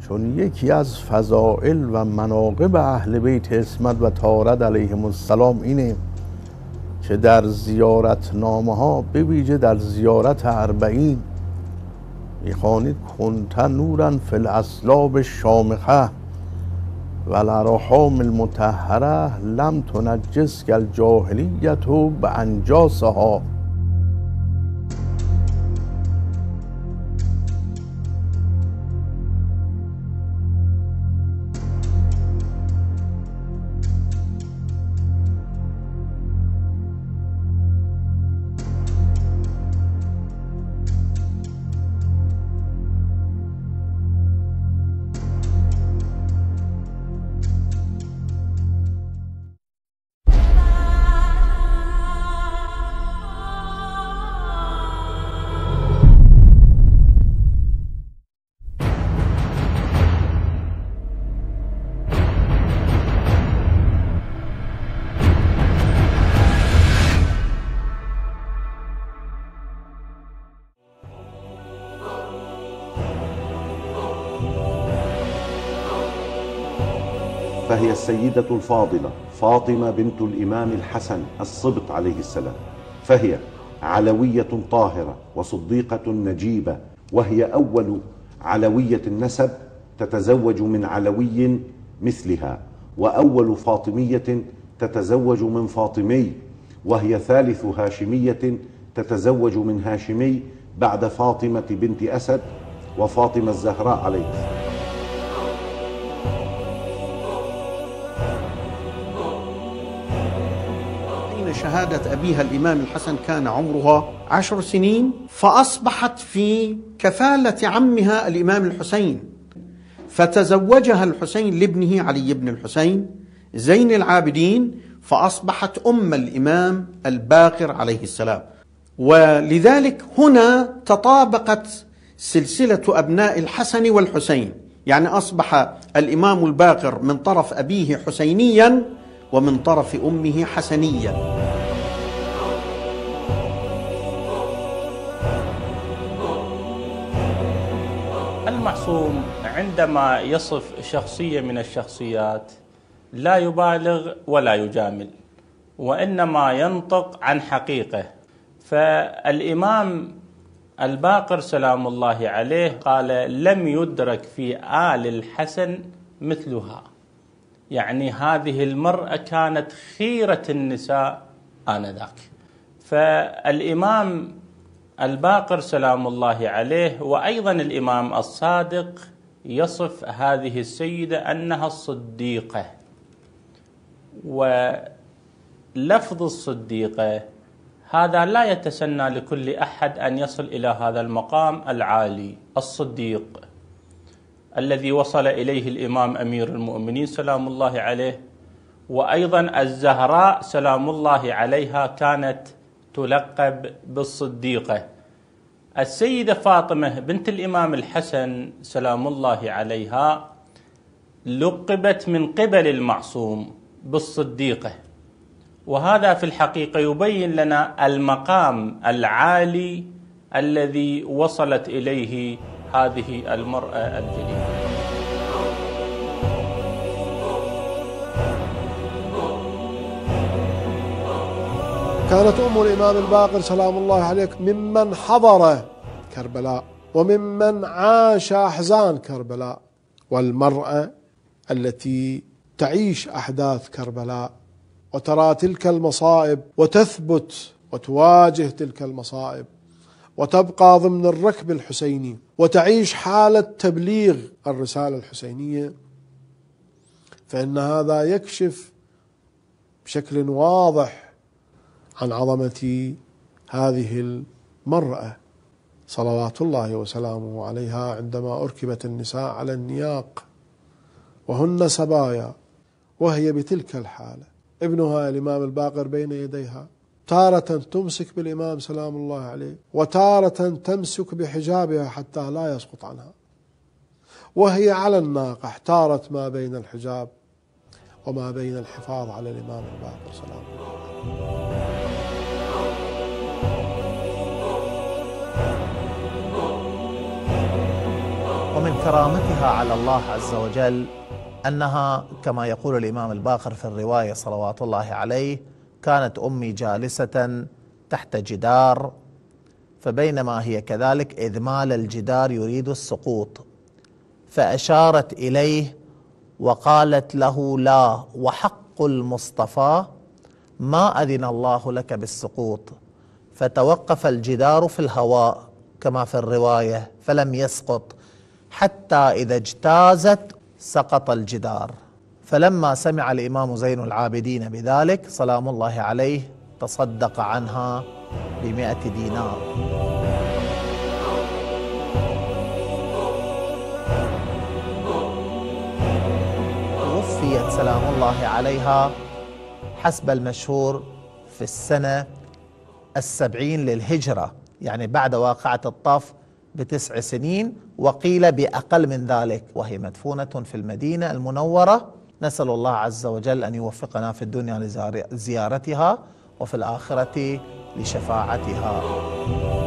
چون یکی از فضائل و مناقب اهل بیت عصمت و طهارت علیهم السلام اینه که در زیارتنامه ها به ویژه در زیارت اربعین میخوانید کنت نورا فی الاصلاب الشامخه و الارحام المطهره لم تنجسک الجاهلیة بانجاسها. فهي السيدة الفاضلة فاطمة بنت الإمام الحسن الصبط عليه السلام، فهي علوية طاهرة وصديقة نجيبة، وهي أول علوية النسب تتزوج من علوي مثلها، وأول فاطمية تتزوج من فاطمي، وهي ثالث هاشمية تتزوج من هاشمي بعد فاطمة بنت أسد وفاطمة الزهراء عليه السلام. شهادة أبيها الإمام الحسن كان عمرها 10 سنين، فأصبحت في كفالة عمها الإمام الحسين، فتزوجها الحسين لابنه علي بن الحسين زين العابدين، فأصبحت أم الإمام الباقر عليه السلام. ولذلك هنا تطابقت سلسلة أبناء الحسن والحسين، يعني أصبح الإمام الباقر من طرف أبيه حسينيا ومن طرف أمه حسنيا. المعصوم عندما يصف شخصية من الشخصيات لا يبالغ ولا يجامل، وإنما ينطق عن حقيقة. فالإمام الباقر سلام الله عليه قال لم يدرك في آل الحسن مثلها، يعني هذه المرأة كانت خيرة النساء آنذاك. فالإمام الباقر سلام الله عليه وأيضا الإمام الصادق يصف هذه السيدة أنها الصديقة، ولفظ الصديقة هذا لا يتسنى لكل أحد أن يصل إلى هذا المقام العالي. الصديق الذي وصل إليه الإمام أمير المؤمنين سلام الله عليه، وأيضا الزهراء سلام الله عليها كانت تلقب بالصديقة. السيدة فاطمة بنت الإمام الحسن سلام الله عليها لقبت من قبل المعصوم بالصديقة، وهذا في الحقيقة يبين لنا المقام العالي الذي وصلت إليه هذه المرأة الجليلة. كانت أم الإمام الباقر سلام الله عليه ممن حضر كربلاء وممن عاش أحزان كربلاء، والمرأة التي تعيش أحداث كربلاء وترى تلك المصائب وتثبت وتواجه تلك المصائب وتبقى ضمن الركب الحسيني وتعيش حالة تبليغ الرسالة الحسينية، فإن هذا يكشف بشكل واضح عن عظمة هذه المرأة صلوات الله وسلامه عليها، عندما أركبت النساء على النياق وهن سبايا وهي بتلك الحالة، ابنها الإمام الباقر بين يديها، تارة تمسك بالإمام سلام الله عليه وتارة تمسك بحجابها حتى لا يسقط عنها، وهي على الناقة احتارت ما بين الحجاب وما بين الحفاظ على الإمام الباقر سلام الله عليه. ومن كرامتها على الله عز وجل أنها كما يقول الإمام الباقر في الرواية صلوات الله عليه: كانت أمي جالسة تحت جدار، فبينما هي كذلك إذ مال الجدار يريد السقوط، فأشارت إليه وقالت له: لا، وحق المصطفى ما أذن الله لك بالسقوط. فتوقف الجدار في الهواء كما في الرواية فلم يسقط، حتى إذا اجتازت سقط الجدار. فلما سمع الإمام زين العابدين بذلك سلام الله عليه تصدق عنها ب100 دينار. توفيت سلام الله عليها حسب المشهور في السنة 70 للهجرة، يعني بعد واقعة الطف ب9 سنين، وقيل بأقل من ذلك، وهي مدفونة في المدينة المنورة. نسأل الله عز وجل أن يوفقنا في الدنيا لزيارتها وفي الآخرة لشفاعتها.